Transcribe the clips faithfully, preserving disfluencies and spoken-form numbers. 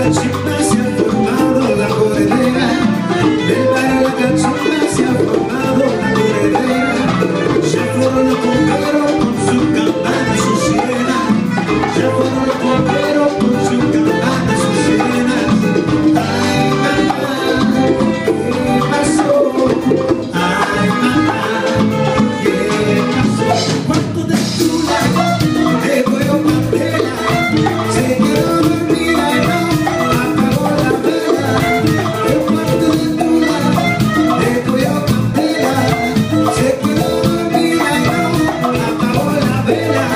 cachimba se ha formado la corredera, del barrio La Cachimba se ha formado la corredera. Ya fueron los bomberos con su campana, su sirena. Ya fueron los bomberos con su campana, su sirena. Ay, mamá, ¿qué pasó? Ay, mamá, ¿qué pasó? ¿Cuánto de tula de fuego candela se quedó dormida y no apagó la vela? El cuarto de tula de fuego candela se quedó dormida y no apagó la vela.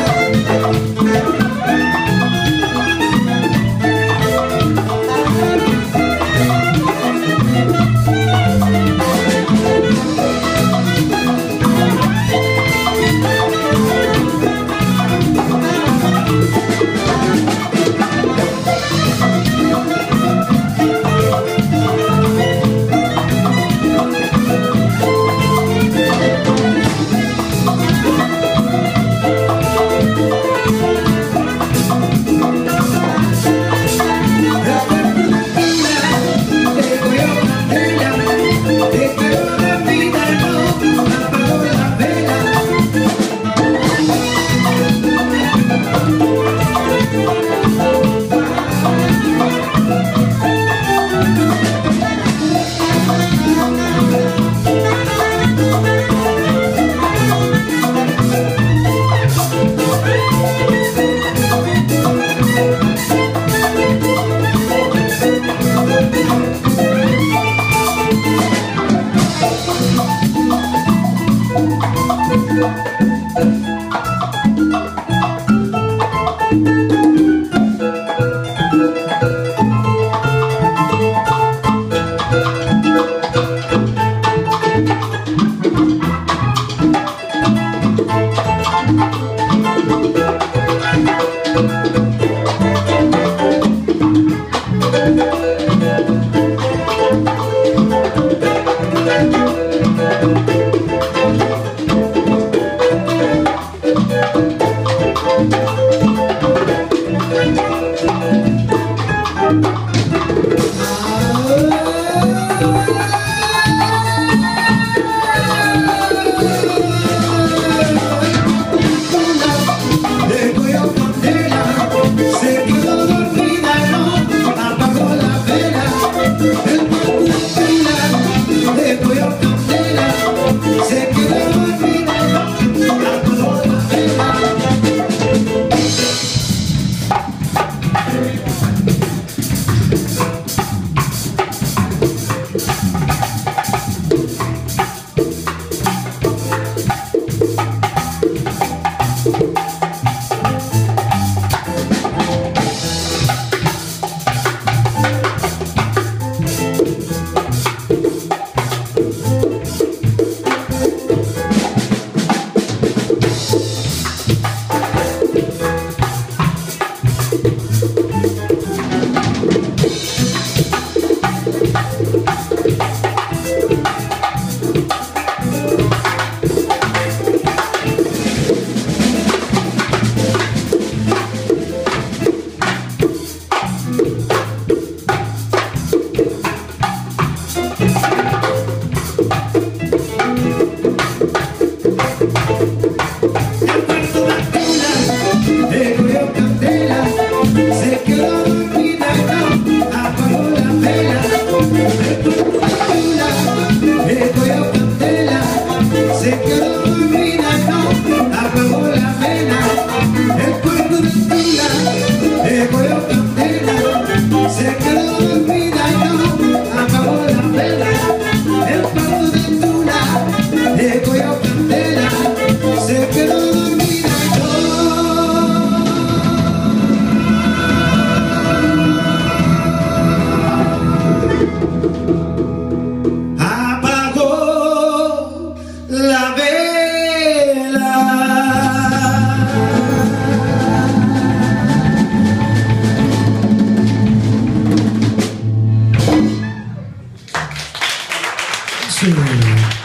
Sí.